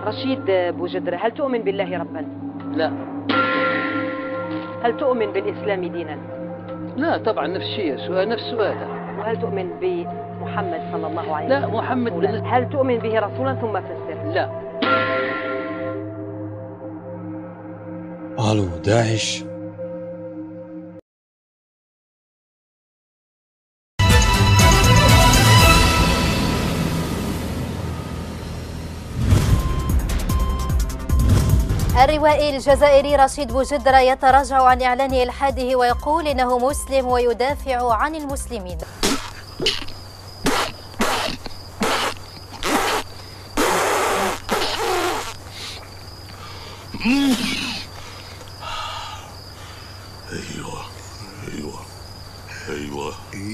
رشيد بوجدرة، هل تؤمن بالله ربا؟ لا. هل تؤمن بالإسلام دينا؟ لا طبعا، نفس الشيء، نفس سؤالها. وهل تؤمن بمحمد صلى الله عليه وسلم؟ لا، محمد هل تؤمن به رسولا ثم فسر؟ لا. الو داعش. الروائي الجزائري رشيد بوجدرة يتراجع عن إعلان إلحاده ويقول إنه مسلم ويدافع عن المسلمين. ايوه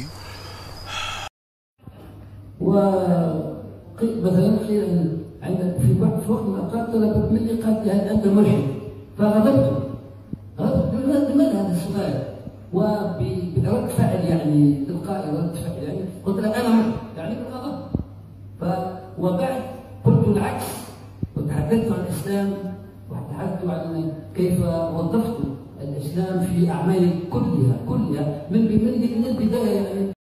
ومثلا عندك في وقت من الاوقات طلبت مني قالت لي هل انت ملحد؟ فغضبت لماذا هذا السؤال؟ وبرد فعل يعني تلقائي، رد فعل يعني قلت لها انا ملحد يعني بالغضب. وبعد قلت العكس وتحدثت عن الاسلام وتحدثت عن كيف وظفت الاسلام في اعمالي كلها من البدايه يعني.